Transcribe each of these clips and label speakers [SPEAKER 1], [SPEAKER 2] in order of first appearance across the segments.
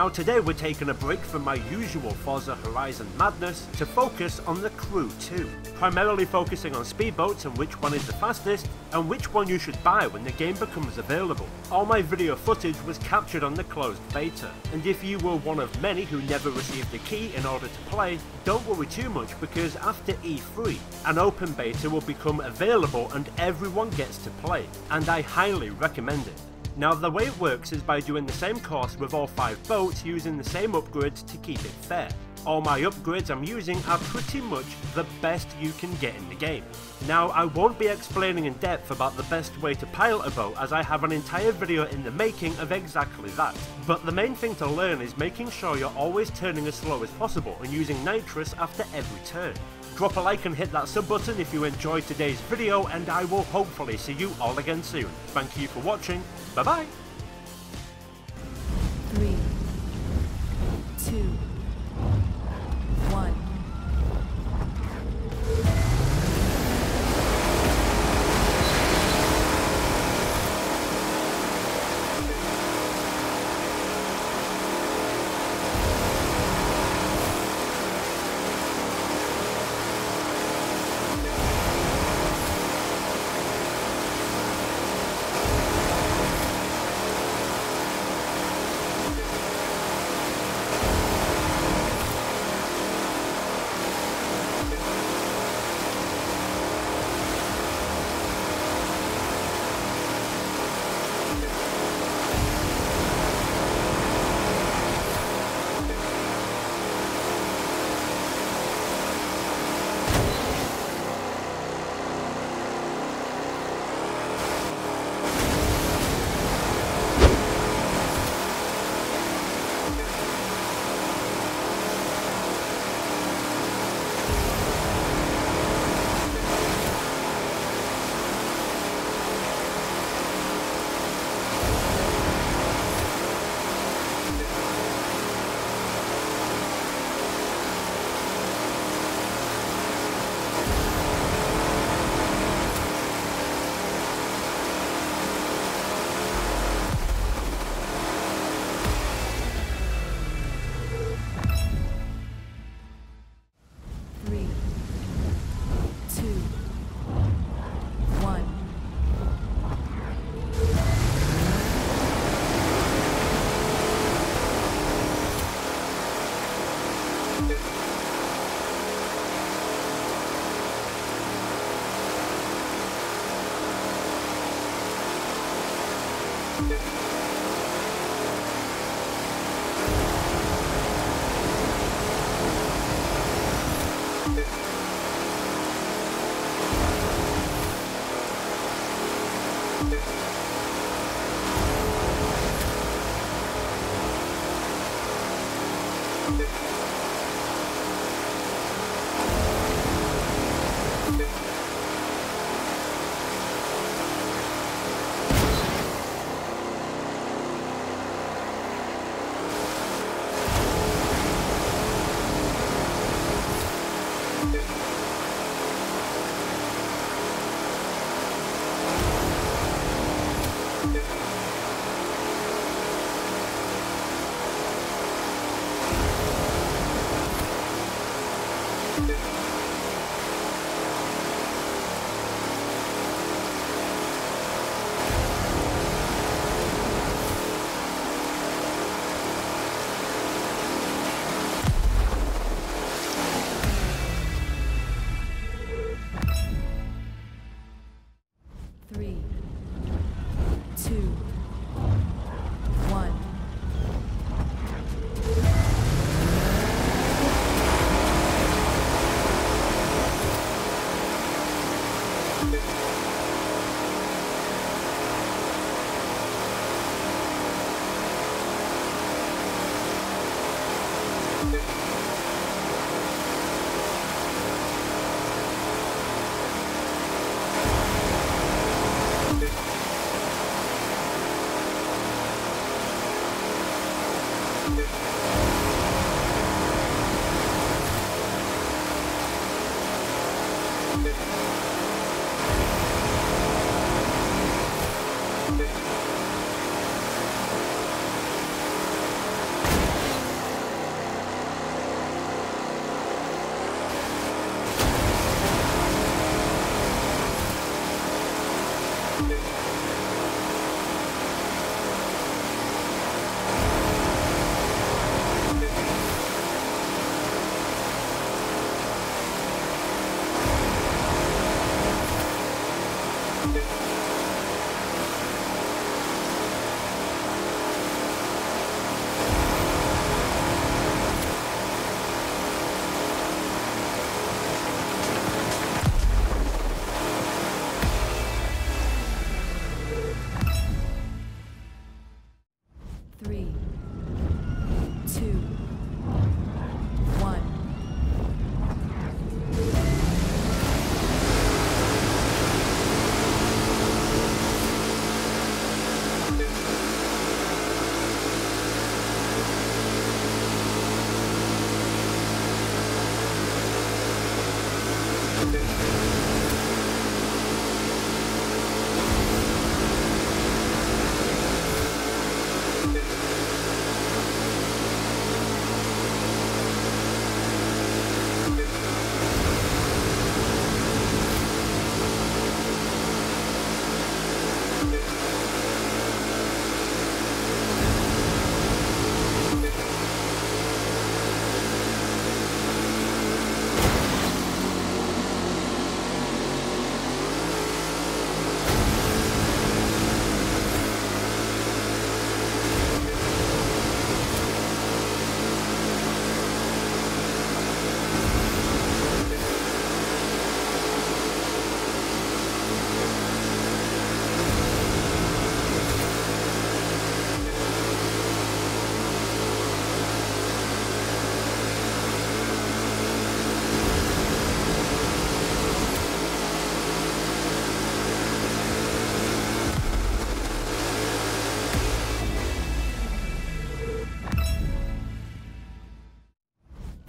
[SPEAKER 1] Now today we're taking a break from my usual Forza Horizon madness to focus on the Crew 2, primarily focusing on speedboats and which one is the fastest, and which one you should buy when the game becomes available. All my video footage was captured on the closed beta, and if you were one of many who never received the key in order to play, don't worry too much because after E3, an open beta will become available and everyone gets to play, and I highly recommend it. Now the way it works is by doing the same course with all 5 boats using the same upgrades to keep it fair. All my upgrades I'm using are pretty much the best you can get in the game. Now I won't be explaining in depth about the best way to pilot a boat as I have an entire video in the making of exactly that, but the main thing to learn is making sure you're always turning as slow as possible and using nitrous after every turn. Drop a like and hit that sub button if you enjoyed today's video, and I will hopefully see you all again soon. Thank you for watching, bye bye!
[SPEAKER 2] 3, 2, 1.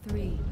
[SPEAKER 2] 3,